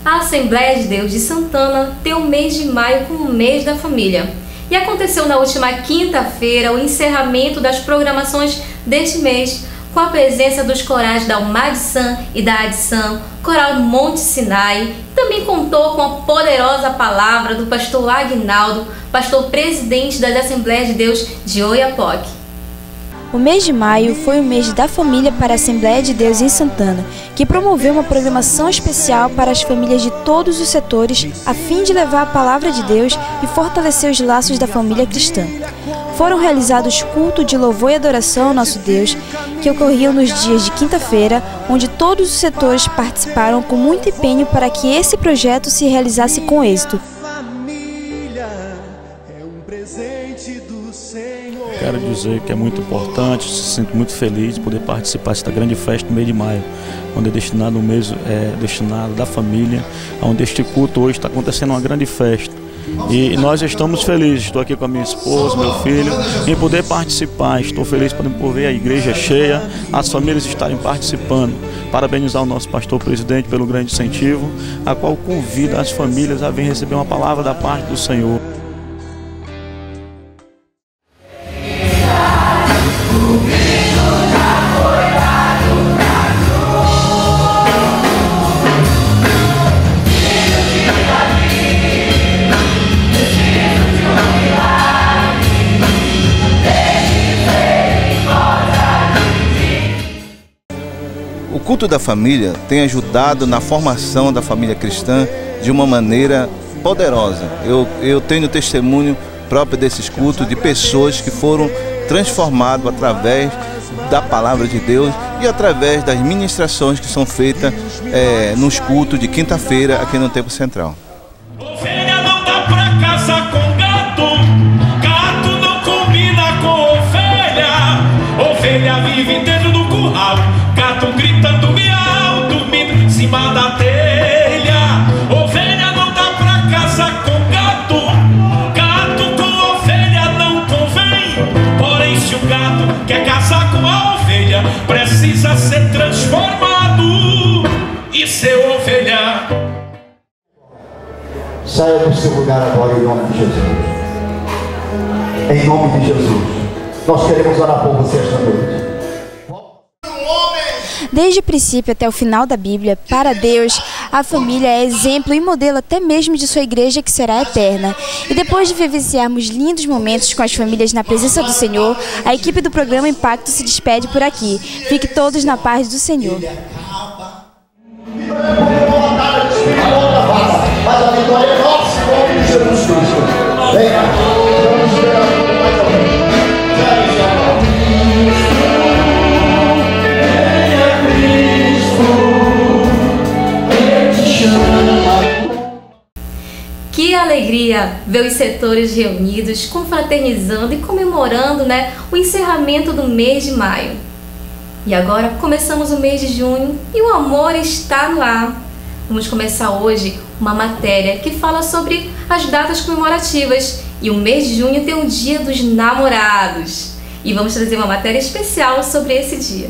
A Assembleia de Deus de Santana tem o mês de maio como o mês da família. E aconteceu na última quinta-feira o encerramento das programações deste mês, com a presença dos corais da Umadiçã e da Adição, Coral Monte Sinai. Também contou com a poderosa palavra do pastor Aguinaldo, pastor presidente das Assembleias de Deus de Oiapoque. O mês de maio foi o mês da família para a Assembleia de Deus em Santana, que promoveu uma programação especial para as famílias de todos os setores, a fim de levar a palavra de Deus e fortalecer os laços da família cristã. Foram realizados cultos de louvor e adoração ao nosso Deus, que ocorriam nos dias de quinta-feira, onde todos os setores participaram com muito empenho para que esse projeto se realizasse com êxito. Quero dizer que é muito importante, se sinto muito feliz de poder participar desta grande festa no mês de maio, onde é destinado o mês destinado da família, onde este culto hoje está acontecendo uma grande festa. E nós estamos felizes, estou aqui com a minha esposa, meu filho, em poder participar. Estou feliz por ver a igreja cheia, as famílias estarem participando. Parabenizar o nosso pastor presidente pelo grande incentivo, a qual convida as famílias a vir receber uma palavra da parte do Senhor. O culto da família tem ajudado na formação da família cristã de uma maneira poderosa. Eu tenho testemunho próprio desses cultos de pessoas que foram transformadas através da palavra de Deus e através das ministrações que são feitas nos cultos de quinta-feira aqui no Templo Central. Ovelha não dá pra casar com gato, gato não combina com ovelha, ovelha vive dentro do curral, gato gritando miau, dormindo em cima da telha. Ovelha não dá pra casar com gato, gato com ovelha não convém. Porém, se o gato quer casar com a ovelha, precisa ser transformado e ser ovelha. Saia do seu lugar agora em nome de Jesus. Em nome de Jesus. Nós queremos orar por você esta noite. Desde o princípio até o final da Bíblia, para Deus, a família é exemplo e modelo até mesmo de sua igreja que será eterna. E depois de vivenciarmos lindos momentos com as famílias na presença do Senhor, a equipe do programa Impacto se despede por aqui. Fique todos na paz do Senhor. Mas a vitória é nossa em nome de Jesus Cristo. Venha, vamos esperar mais alguém. Que alegria ver os setores reunidos, confraternizando e comemorando, o encerramento do mês de maio. E agora começamos o mês de junho e o amor está no ar. Vamos começar hoje uma matéria que fala sobre as datas comemorativas e o mês de junho tem o Dia dos Namorados. E vamos trazer uma matéria especial sobre esse dia.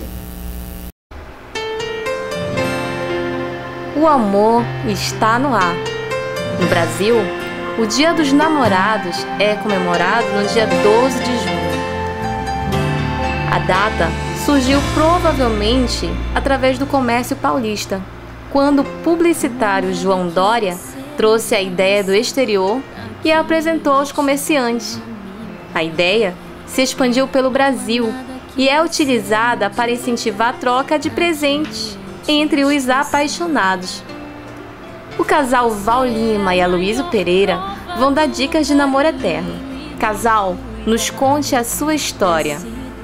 O amor está no ar. No Brasil, o Dia dos Namorados é comemorado no dia 12 de junho. A data surgiu provavelmente através do comércio paulista, quando o publicitário João Dória trouxe a ideia do exterior e a apresentou aos comerciantes. A ideia se expandiu pelo Brasil e é utilizada para incentivar a troca de presentes entre os apaixonados. O casal Val Lima e Aloysio Pereira vão dar dicas de namoro eterno. Casal, nos conte a sua história.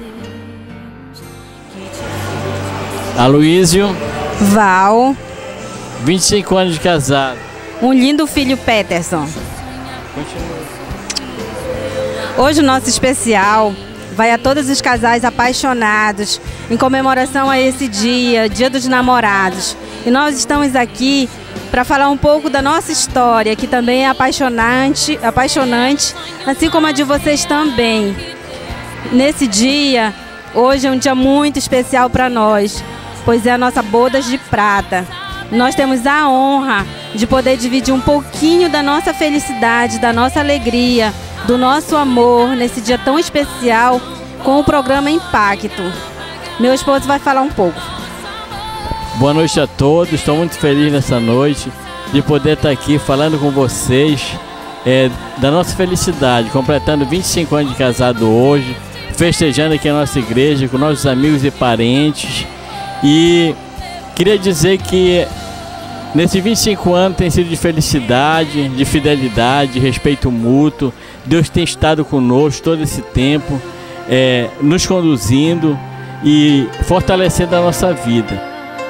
Aloysio, Val, 25 anos de casado. um lindo filho, Peterson. Hoje o nosso especial vai a todos os casais apaixonados em comemoração a esse dia, Dia dos Namorados. E nós estamos aqui para falar um pouco da nossa história, que também é apaixonante, assim como a de vocês também. Nesse dia, hoje é um dia muito especial para nós, pois é a nossa bodas de prata. Nós temos a honra de poder dividir um pouquinho da nossa felicidade, da nossa alegria, do nosso amor nesse dia tão especial com o programa Impacto. Meu esposo vai falar um pouco. Boa noite a todos, estou muito feliz nessa noite de poder estar aqui falando com vocês da nossa felicidade, completando 25 anos de casado hoje, festejando aqui a nossa igreja com nossos amigos e parentes. E queria dizer que nesses 25 anos tem sido de felicidade, de fidelidade, de respeito mútuo. Deus tem estado conosco todo esse tempo, nos conduzindo e fortalecendo a nossa vida.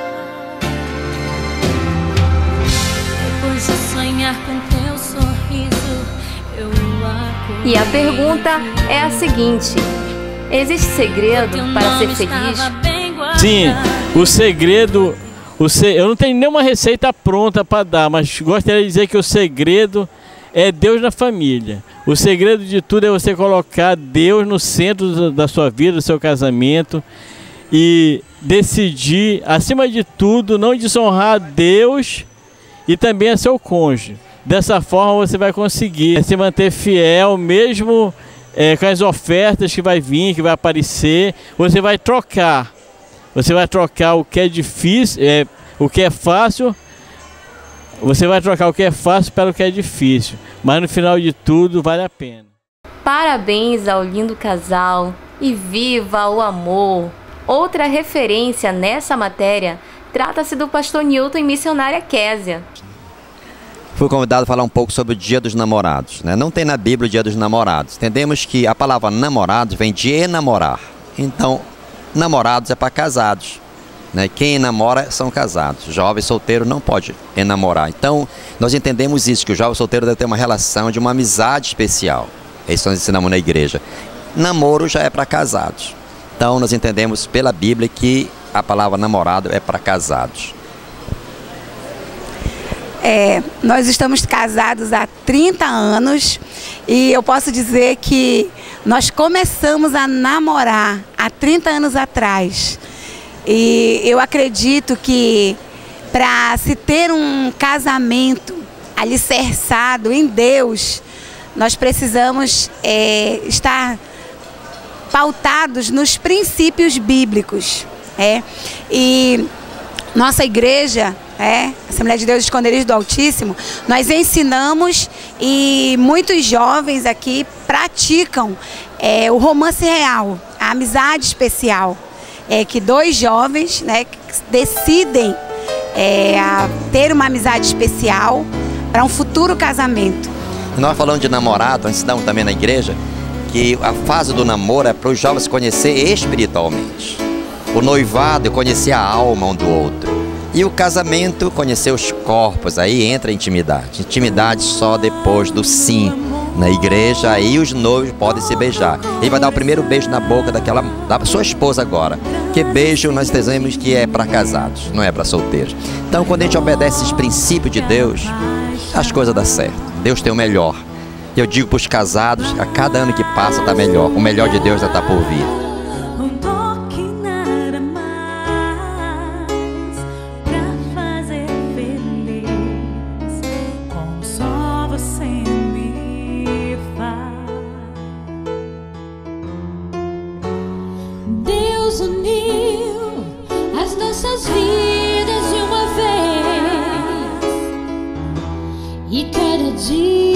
E a pergunta é a seguinte: existe segredo para ser feliz? Sim, o segredo... Eu não tenho nenhuma receita pronta para dar, mas gostaria de dizer que o segredo é Deus na família. O segredo de tudo é você colocar Deus no centro da sua vida, do seu casamento, e decidir, acima de tudo, não desonrar a Deus e também a seu cônjuge. Dessa forma você vai conseguir se manter fiel, mesmo com as ofertas que vai vir, que vai aparecer. Você vai trocar. Você vai trocar o que é difícil, o que é fácil. Você vai trocar o que é fácil pelo que é difícil. Mas no final de tudo vale a pena. Parabéns ao lindo casal e viva o amor! Outra referência nessa matéria trata-se do pastor Newton e missionária Késia. Fui convidado a falar um pouco sobre o Dia dos Namorados, né? Não tem na Bíblia o Dia dos Namorados. Entendemos que a palavra namorados vem de enamorar. Então, namorados é para casados, né? Quem namora são casados. Jovem solteiro não pode enamorar. Então, nós entendemos isso, que o jovem solteiro deve ter uma relação de uma amizade especial. Isso nós ensinamos na igreja. Namoro já é para casados. Então, nós entendemos pela Bíblia que a palavra namorado é para casados. Nós estamos casados há 30 anos e eu posso dizer que nós começamos a namorar há 30 anos atrás. E eu acredito que para se ter um casamento alicerçado em Deus, nós precisamos estar pautados nos princípios bíblicos. E nossa igreja, Assembleia de Deus Esconderijo do Altíssimo, nós ensinamos e muitos jovens aqui praticam o romance real, a amizade especial. Que dois jovens decidem ter uma amizade especial para um futuro casamento. Nós falamos de namorado, nós ensinamos também na igreja que a fase do namoro é para os jovens se conhecer espiritualmente. O noivado é conhecer a alma um do outro. E o casamento, conhecer os corpos, aí entra a intimidade. Intimidade só depois do sim. Na igreja, aí os noivos podem se beijar. Ele vai dar o primeiro beijo na boca da sua esposa agora. Que beijo nós dizemos que é para casados, não é para solteiros. Então, quando a gente obedece esses princípios de Deus, as coisas dão certo. Deus tem o melhor. Eu digo para os casados, a cada ano que passa está melhor. O melhor de Deus já está por vir. Uniu as nossas vidas de uma vez e cada dia